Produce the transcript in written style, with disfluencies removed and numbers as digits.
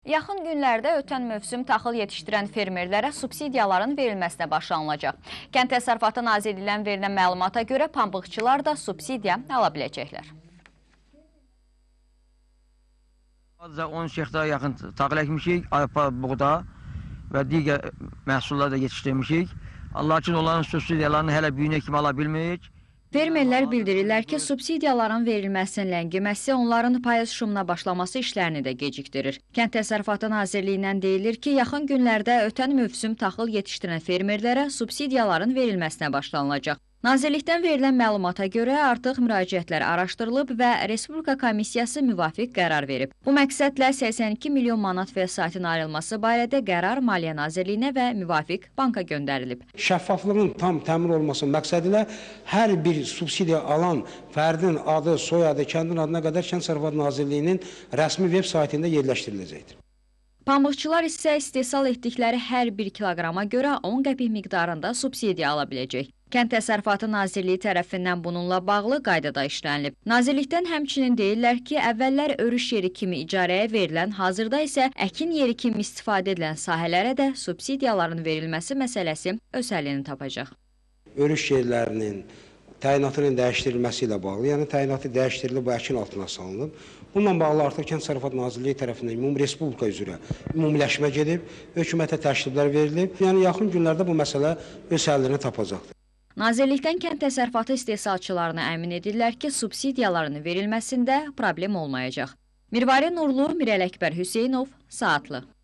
Yaxın günlərdə ötən mövsüm taxıl yetişdirən fermerlərə subsidiyaların verilməsinə başlanılacaq. Kənd Təsərrüfatı Nazirliyindən verilən məlumata görə pambıqçılar da subsidiya ala biləcəklər. 13 hektara yaxın taxıl əkmişik, arpa, buğda və digər məhsullar da yetişdirmişik. Lakin onların subsidiyalarını hələ büyüyünə kimi ala bilmirik. Fermerlər bildirirlər ki, subsidiyaların verilməsinin ləngiməsi onların payız şumuna başlaması işlərini də gecikdirir. Kənd Təsərrüfatı Nazirliyindən deyilir ki, yaxın günlərdə ötən mövsüm taxıl yetişdirən fermerlərə subsidiyaların verilməsinə başlanılacaq. Nazirlikdən verilən məlumata görə artıq müraciətlər araşdırılıb və Respublika Komissiyası müvafiq qərar verib. Bu məqsədlə 82 milyon manat vəsaitin ayrılması barədə qərar Maliyyə Nazirliyinə və müvafiq banka göndərilib. Şəffaflığın tam təmin olması məqsədilə hər bir subsidiya alan fərdin adı, soyadı, kəndin adına qədər Kənd Təsərrüfatı Nazirliyinin rəsmi veb saytında yerləşdiriləcəkdir. Pambıqçılar isə istehsal etdikləri hər 1 kiloqrama görə 10 qəpik miqdarında subsidiya ala biləcək. Kənd Təsərrüfatı Nazirliyi tərəfindən bununla bağlı qaydada işlənilib. Nazirlikdən həmçinin deyirlər ki, əvvəllər örüş yeri kimi icarəyə verilən, hazırda isə əkin yeri kimi istifadə edilən sahələrə də subsidiyaların verilməsi məsələsi öz həllini tapacaq. Örüş yerlərinin təyinatının dəyişdirilməsi ilə bağlı, yəni təyinatı dəyişdirilib, bu əkin altına salınıb. Bununla bağlı artıq Kənd Təsərrüfatı Nazirliyi tərəfindən ümumi respublika üzrə ümumiləşmə gedib, hökumətə təkliflər verilib. Yəni yaxın günlərdə bu məsələ öz həllini tapacaqdır. Nazirlikdən kənd təsərrüfatı istehsalçılarına əmin edirlər ki, subsidiyaların verilməsində problem olmayacaq. Mirvari Nurlu, Mirəl Əkbər Hüseynov, Saatlı.